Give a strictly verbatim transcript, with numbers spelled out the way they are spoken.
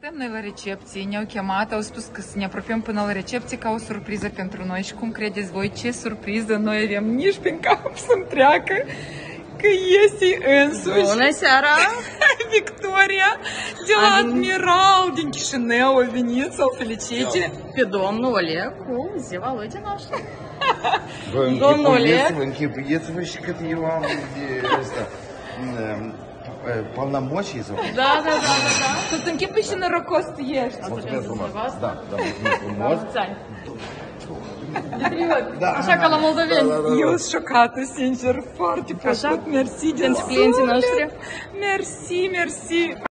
Suntem noi la recepție, ne-au chemat, au spus că să ne apropiem până la recepție ca o surpriză pentru noi. Și cum credeți voi ce surpriză noi avem nici prin cap să-mi treacă că este însuși Bună seara! Victoria de la Am... Admiral din Chișinău a venit să-l felicite pe domnul Oleg cu ziua lui de naștere. Domnul Oleg, închipuieți-vă și cât eu am de ăsta, полномочий sau? Da, da, da, da, da. Să-ți închipui și norocos tu ești. Mulțumesc frumos. Da, da, mulțumesc frumos. Da. Așa ca la moldoveni. Eu sunt șocată, sincer, foarte plăcut. Mersi de Pentru clienții suflet. noștri. Mersi, mersi.